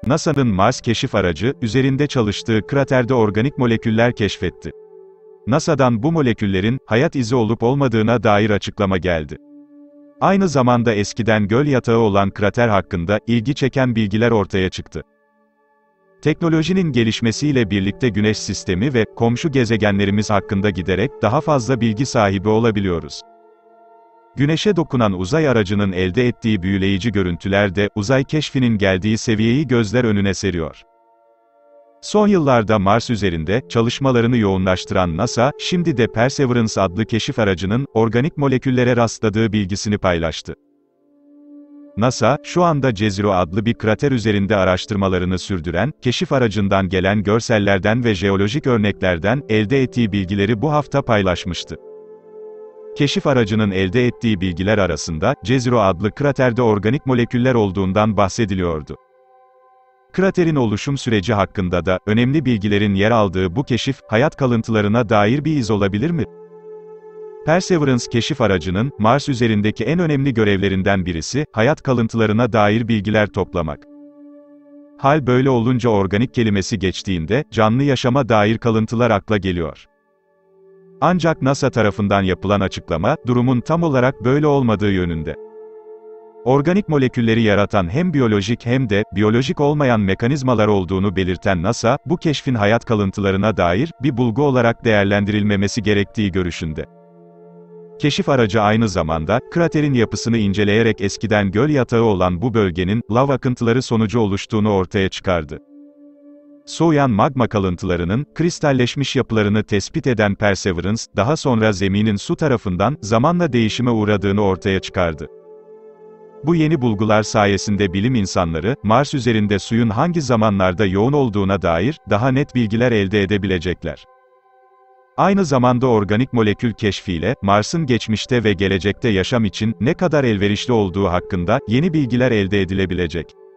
NASA'nın Mars keşif aracı, üzerinde çalıştığı kraterde organik moleküller keşfetti. NASA'dan bu moleküllerin, hayat izi olup olmadığına dair açıklama geldi. Aynı zamanda eskiden göl yatağı olan krater hakkında, ilgi çeken bilgiler ortaya çıktı. Teknolojinin gelişmesiyle birlikte Güneş sistemi ve komşu gezegenlerimiz hakkında giderek daha fazla bilgi sahibi olabiliyoruz. Güneşe dokunan uzay aracının elde ettiği büyüleyici görüntüler de, uzay keşfinin geldiği seviyeyi gözler önüne seriyor. Son yıllarda Mars üzerinde, çalışmalarını yoğunlaştıran NASA, şimdi de Perseverance adlı keşif aracının, organik moleküllere rastladığı bilgisini paylaştı. NASA, şu anda Jezero adlı bir krater üzerinde araştırmalarını sürdüren, keşif aracından gelen görsellerden ve jeolojik örneklerden, elde ettiği bilgileri bu hafta paylaşmıştı. Keşif aracının elde ettiği bilgiler arasında, Jezero adlı kraterde organik moleküller olduğundan bahsediliyordu. Kraterin oluşum süreci hakkında da, önemli bilgilerin yer aldığı bu keşif, hayat kalıntılarına dair bir iz olabilir mi? Perseverance keşif aracının, Mars üzerindeki en önemli görevlerinden birisi, hayat kalıntılarına dair bilgiler toplamak. Hal böyle olunca organik kelimesi geçtiğinde, canlı yaşama dair kalıntılar akla geliyor. Ancak NASA tarafından yapılan açıklama, durumun tam olarak böyle olmadığı yönünde. Organik molekülleri yaratan hem biyolojik hem de, biyolojik olmayan mekanizmalar olduğunu belirten NASA, bu keşfin hayat kalıntılarına dair, bir bulgu olarak değerlendirilmemesi gerektiği görüşünde. Keşif aracı aynı zamanda, kraterin yapısını inceleyerek eskiden göl yatağı olan bu bölgenin, lav akıntıları sonucu oluştuğunu ortaya çıkardı. Soğuyan magma kalıntılarının, kristalleşmiş yapılarını tespit eden Perseverance, daha sonra zeminin su tarafından, zamanla değişime uğradığını ortaya çıkardı. Bu yeni bulgular sayesinde bilim insanları, Mars üzerinde suyun hangi zamanlarda yoğun olduğuna dair, daha net bilgiler elde edebilecekler. Aynı zamanda organik molekül keşfiyle, Mars'ın geçmişte ve gelecekte yaşam için, ne kadar elverişli olduğu hakkında, yeni bilgiler elde edilebilecek.